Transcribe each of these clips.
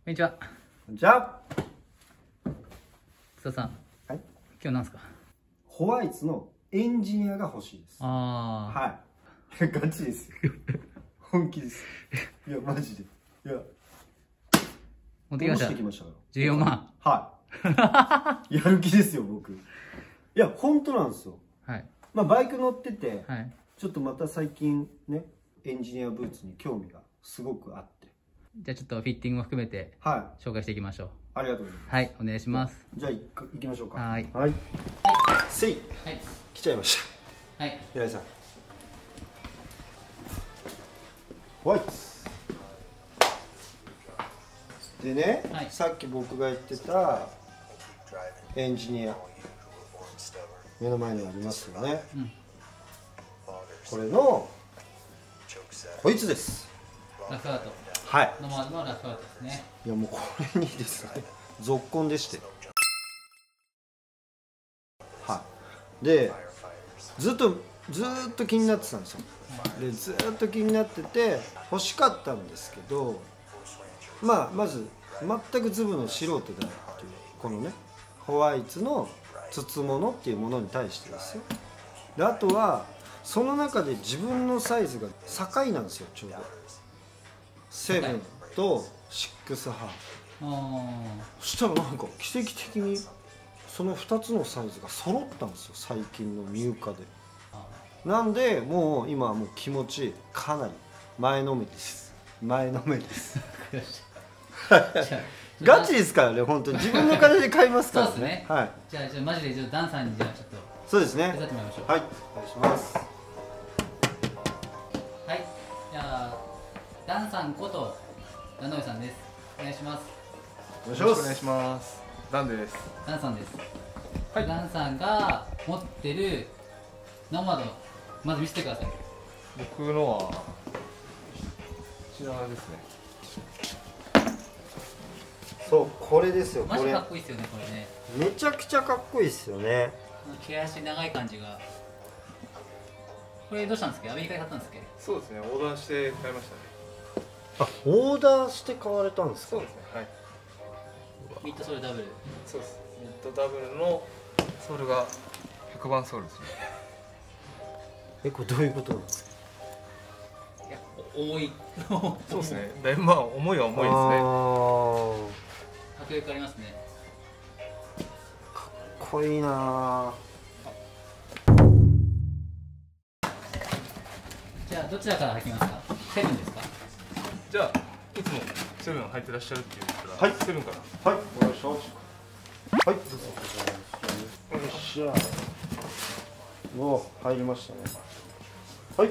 こんにちは。 じゃあ、 須田さん。 はい。 今日なんですか？ ホワイツのエンジニアが欲しいです。 ああ。 はい。ガチです。本気です。いや、マジで。いや、 持ってきました。 戻してきましたよ。 14万。 はい。やる気ですよ、僕。いや、本当なんですよ。 はい。 まあ、バイク乗ってて、 はい。 ちょっとまた最近ね、エンジニアブーツに興味がすごくあって。 じゃあちょっとフィッティングも含めてはい。 紹介していきましょう。 ありがとうございます。 はい、お願いします。 じゃあ、行きましょうか。 はい。 はい。せい。 はい。 来ちゃいました。 はい。 平井さん。ホワイツ。でね、 はい、 さっき僕が言ってたエンジニア、目の前にありますよね、 うん、 これのこいつです。 ラフアート。 はい。 ノマドのラフアートですね。 いやもうこれにですね、ぞっこんでして、はい。でずっと気になってたんですよ。でずっと気になってて欲しかったんですけど、まず全くズブの素人だっていうこのねホワイツの筒物っていうものに対してですよ。であとはその中で自分のサイズが境なんですよ。ちょうど7と6ハーフ。そしたらなんか奇跡的にその2つのサイズが揃ったんですよ、最近の入荷で。なんでもう今はもう気持ちかなり前のめりです。前のめりですガチですからね、本当に自分の金で買いますからね。 そうですね。 はい。 じゃあマジでダンさんにじゃあちょっとそうですね。 手伝ってもらいましょう。 はい、お願いします。 はい。じゃあダンさんことダノイさんです。お願いします。 お願いしよろしくお願います。 します。ダンです。 ダンさんです。 はい。 ダンさんが持ってるノマド、まず見せてください。 僕のはこちらですね。 そうこれですよ。 マジこれかっこいいですよね、これね。 めちゃくちゃかっこいいですよね。 毛足長い感じが。これどうしたんですか？アメリカで買ったんですか？ そうですね。オーダーして買いましたね。 あ、オーダーして買われたんですか。 そうですね。はい。 ミッドソールダブル。 そうです。ミッドダブルのソールが100番ソールですね。 これどういうことなんですか。 いや、重い。 そうですね。だいぶまあ重いは重いですね。 迫力ありますね。 かっこいいな。 じゃあどちらから履きますか？セブンですか？ じゃあいつもセブン入ってらっしゃるって言ったら、 はいセブンから。 はい、お願いします。はい、どうぞ。よっしゃ。お、入りましたね。はい。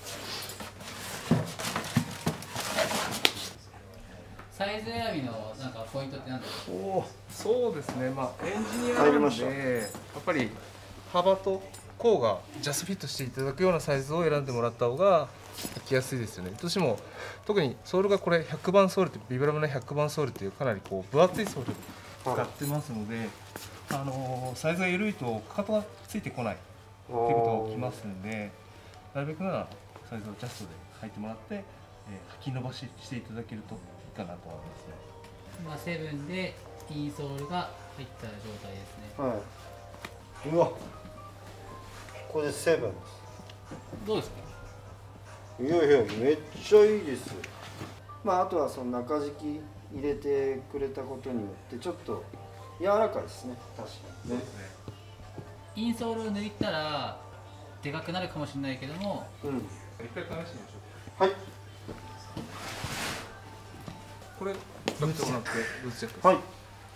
サイズ選びのなんかポイントって何ですか？ お、 そうですね。まあエンジニア入りましたなのでやっぱり幅と甲がジャストフィットしていただくようなサイズを選んでもらった方が履きやすいですよね。どうしても特にソールがこれ100番ソールってビブラムの100番ソールっていうかなりこう分厚いソール使ってますので、サイズが緩いとかかとがついてこないっていうことが起きますので、なるべくならサイズをジャストで履いてもらって、履き伸ばししていただけるといいかなと思いますね。 今セブンでインソールが入った状態ですね。 はい。うわ。これでセブン。 どうですか？ いやいや、めっちゃいいです。まあ、あとはその中敷き入れてくれたことによってちょっと柔らかいですね。確かにね。 インソールを抜いたらでかくなるかもしれないけども、 うん。 一回試してみましょう。 はい。 これ踏んでもらってルーズチェックです。 はい。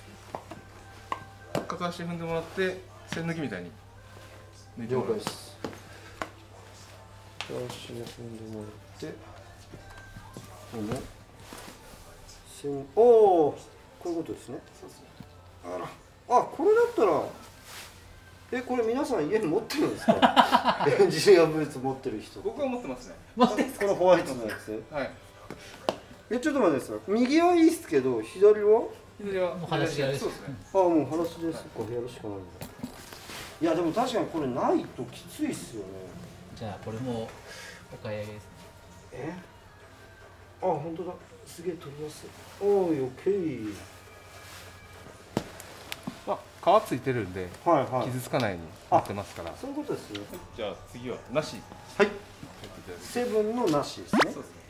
片足踏んでもらって線抜きみたいに抜いて了もらう。 解です。足を踏んでもらって、この線、おお、こういうことですね。 そうですね。 あ、これだったら、これ皆さん家に持ってるんですか？エンジニアブーツ持ってる人。 僕は持ってますね。 持ってんすか？ このホワイトのやつ。 はい。 ちょっと待ってください。右はいいっすけど、左は？ 左はもう裸足です。 そうですね。 あ、もう裸足です。これやるしかないんだ。いや、でも確かにこれないときついっすよね。 じゃあこれもお買い上げです。 え？ あ、本当だ。すげえ取りやすい。おー、オッケー。 まあ皮ついてるんではいはい。 傷つかないようになってますから。 そういうことですね。 じゃあ次はなしはい。 やっていただいて。 セブンのなしですね。 そうですね。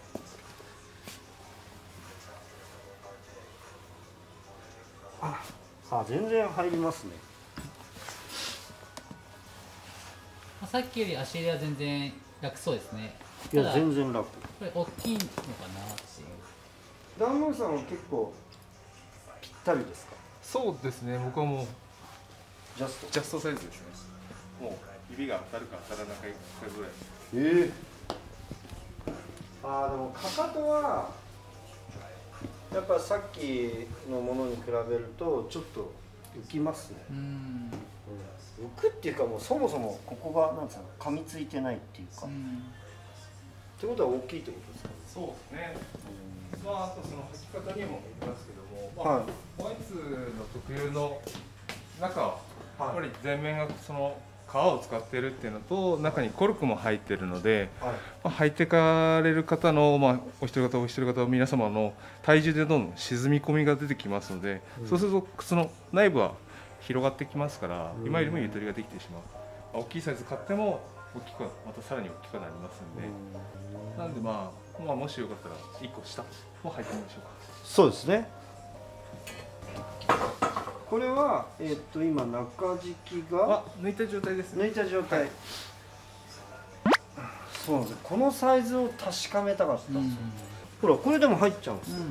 あ、全然入りますね。 さっきより足入れは全然楽そうですね。 いや、 ただ全然楽。 これ大きいのかなっていう。 ダンゴンさんは結構ぴったりですか？ そうですね。僕はもうジャスト。 ジャストサイズですね。もう指が当たるか当たらないかぐらい。 でもかかとはやっぱさっきのものに比べるとちょっと浮きますね。浮くっていうか、もうそもそもここがなんですか、噛みついてないっていうか。ってことは大きいってことですか？ そうですね。まああとその履き方にもよりますけども、まあはい。 ホワイツの特有の中はやっぱり前面がその革を使ってるっていうのと、中にコルクも入ってるので、 はい。 まあ、履いてかれる方の、まあ、お一人方皆様の体重でどんどん沈み込みが出てきますので、そうすると靴の内部は広がってきますから、今よりもゆとりができてしまう。大きいサイズ買っても大きくはまたさらに大きくなりますので、なんでまあもしよかったら1個下も履いてみましょうか。 そうですね。これは今中敷きが抜いた状態ですね。 抜いた状態。そうなんですよ。このサイズを確かめたかったんですよ。ほら、これでも入っちゃうんですよ。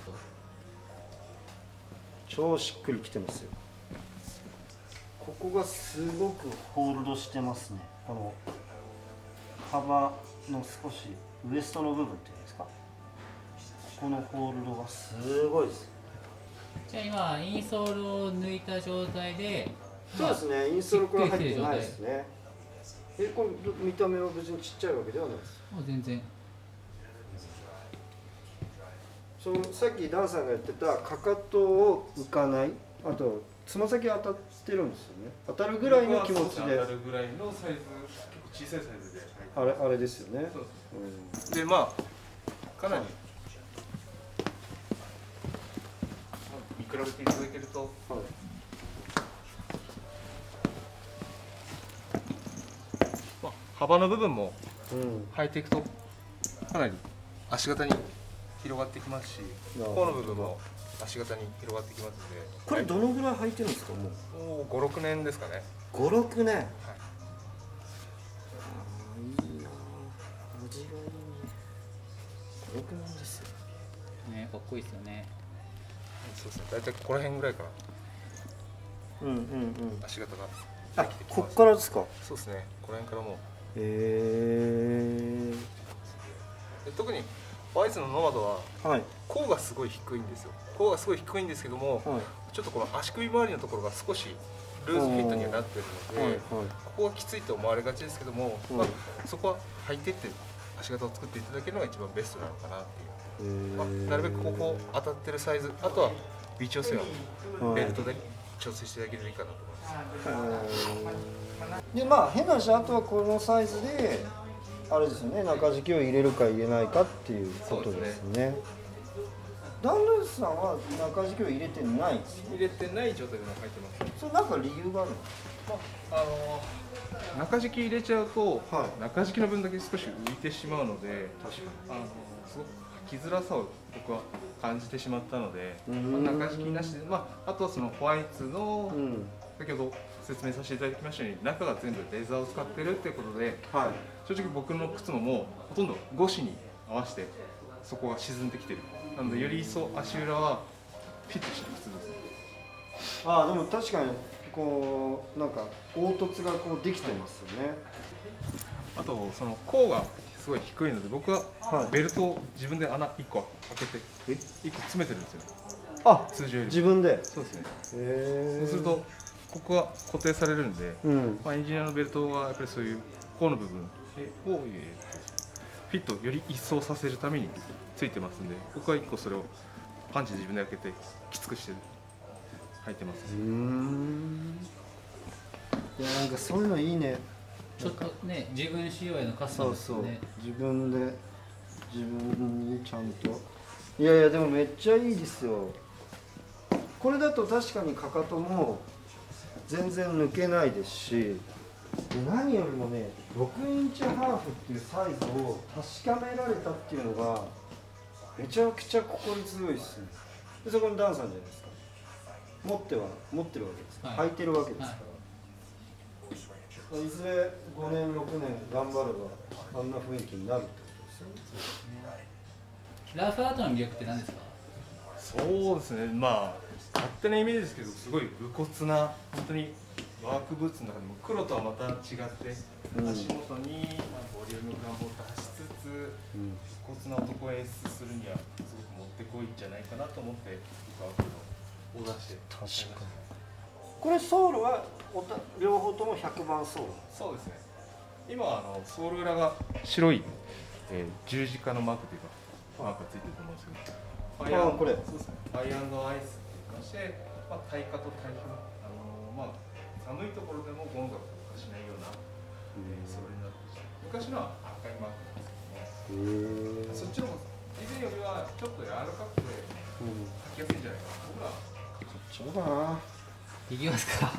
超しっくりきてますよ。ここがすごくホールドしてますね。この幅の少しウエストの部分っていうんですか。ここのホールドがすごいです。 じゃあ今インソールを抜いた状態で、 そうですね。インストールこれ入ってないですね。これ見た目は別にちっちゃいわけではないです。 もう全然そのさっきダンさんが言ってたかかとを浮かない、あとつま先当たってるんですよね。当たるぐらいの気持ちで。 当たるぐらいのサイズ、結構小さいサイズで。 あれですよね。 そうです。でまあかなり見比べていただけると、 はい、 まあ、幅の部分もうん履いていくとかなり足型に広がってきますし、甲の部分も足型に広がってきますので。 これどのぐらい履いてるんですか？もう 5、6年ですかね。 5、6年。 はい、 いいな、味がいい。5、6年ですよね、かっこいいですよね。 そうですね。大体ここら辺ぐらいから足型があ、 できてきます。 こっからですか？ そうですね。この辺からもう。で特にホワイツのノマドははい甲がすごい低いんですよ。甲がすごい低いんですけども、 はいちょっとこの足首周りのところが少しルーズフィットにはなってるので、 はいはいここがきついと思われがちですけども、まあ、そこは履いてって足型を作っていただけるのが一番ベストなのかなっていう。まあ、なるべくここ当たってるサイズ、あとは微調整はベルトで調整していただければいいかなと思います。 で、まあ変な話、あとはこのサイズであれですよね、中敷きを入れるか入れないかっていうことですね。ダンルースさんは中敷きを入れてないんですよ。 入れてない状態でも履いてます。 それなんか理由があるの？ 中敷き入れちゃうと、 はい、 中敷きの分だけ少し浮いてしまうので、確かにすごく履きづらさを僕は感じてしまったので、中敷きなしで、あとはそのホワイツの、先ほど説明させていただきましたように、中が全部レザーを使ってるっていうことで、 はい、 正直僕の靴ももうほとんどゴシに合わせてそこが沈んできてる。なのでより一層足裏はフィットした靴ですね。 ああ、でも確かにこうなんか凹凸がこうできてますよね。 あとその甲がすごい低いので、僕はベルトを自分で穴1個開けて1個詰めてるんですよ。 あ、 通常より自分で。 そうですね。 そうするとここが固定されるんで、エンジニアのベルトがやっぱりそういう甲の部分をフィットより一層させるためについてますんで、僕は1個それをパンチで自分で開けてきつくして履いてます。 いや、なんかそういうのいいね。 ちょっとね、自分仕様へのカスタムですよね。 自分で自分にちゃんと。いやいやでもめっちゃいいですよ。これだと確かにかかとも全然抜けないですし、で何よりもね6インチハーフっていうサイズを確かめられたっていうのがめちゃくちゃ心強いですね。でそこにダンさんじゃないですか。持ってるわけですから、履いてるわけですから、いずれ5年6年頑張ればあんな雰囲気になるってことですよね。 ラフアートの魅力って何ですか？ そうですね、まあ勝手なイメージですけど、すごい武骨な本当にワークブーツの中でも黒とはまた違って、足元にボリューム感を出しつつ、武骨な男を演出するにはすごくもってこいんじゃないかなと思って僕はこれをオーダーして。 確かに。これソールは両方とも100番ソール。 そうですね。今ソール裏が白い、十字架のマークというかマークがついてると思うんですけど、これそうですね。アイ&アイスって言いまして、対価と対比の寒いところでもゴンがしないような、ソールになっていて、昔のは赤いマークなんですけども、そっちの方が以前よりはちょっと柔らかくて履きやすいんじゃないかな。僕らこっちもかな。 いきますか。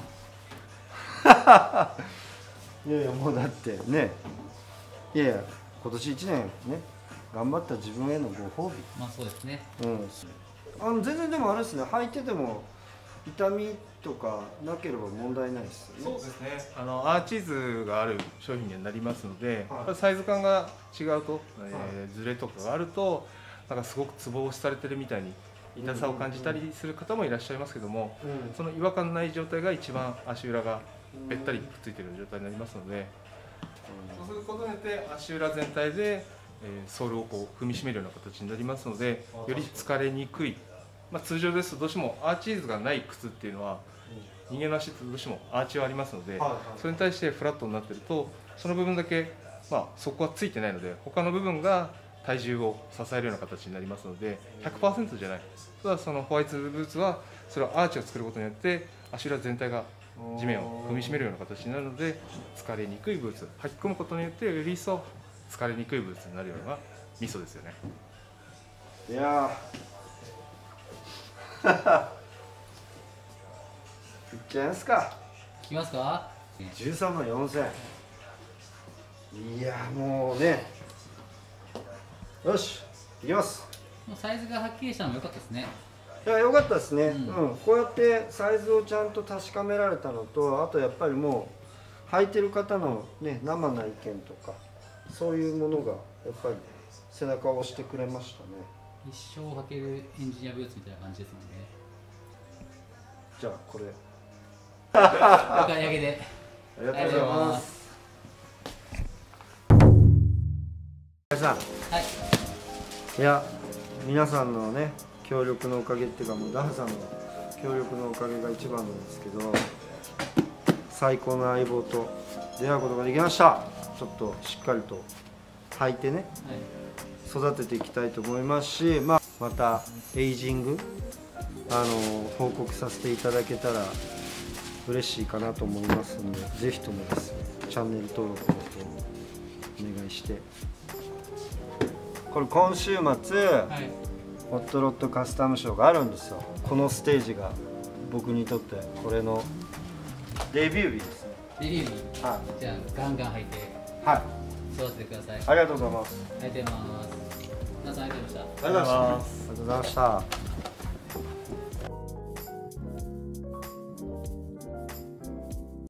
いやいやもうだってね、いやいや今年1年ね頑張った自分へのご褒美。 まあそうですね。 全然でもあれですね、履いてても痛みとかなければ問題ないですよね。 そうですね。アーチーズがある商品になりますので、サイズ感が違うと、ズレとかがあるとなんかすごくツボ押しされてるみたいに痛さを感じたりする方もいらっしゃいますけども、その違和感ない状態が一番足裏がべったりくっついている状態になりますので、そうすることによって足裏全体でソールをこう踏みしめるような形になりますので、より疲れにくい。通常ですとどうしてもアーチーズがない靴っていうのは人間の足ってどうしてもアーチはありますので、それに対してフラットになっているとその部分だけそこはついてないので他の部分が体重を支えるような形になりますので 100% じゃない。ただそのホワイトブーツはそれはアーチを作ることによって足裏全体が地面を踏みしめるような形になるので、疲れにくいブーツ、履き込むことによってより一層疲れにくいブーツになるようなミソですよね。 いやいっちゃいますか。 いきますか。 13万4000。いやもうね、よしいきます。 もうサイズがはっきりしたのも良かったですね。 いや良かったですね、こうやってサイズをちゃんと確かめられたのと、あとやっぱりもう履いてる方のね生な意見とかそういうものがやっぱり背中を押してくれましたね。 一生履けるエンジニアブーツみたいな感じですもんね。 じゃあこれお買い上げでありがとうございます。さん、 はい、 いや皆さんのね協力のおかげっていうか、もうダンさんの協力のおかげが一番なんですけど、最高の相棒と出会うことができました。ちょっとしっかりと履いてね、育てていきたいと思いますし、またエイジング報告させていただけたら嬉しいかなと思いますので、ぜひともですねチャンネル登録をお願いして、これ今週末、ホットロッドカスタムショーがあるんですよ。このステージが僕にとってこれのデビュー日ですね。 デビュー日、じゃあガンガン履いて育ててください。 ありがとうございます。 ありがとうございます。皆さんありがとうございました。 ありがとうございました。